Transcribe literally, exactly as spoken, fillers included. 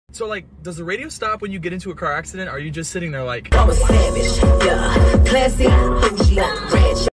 So like, does the radio stop when you get into a car accident? Or are you just sitting there like, I'm a savage, yeah, classy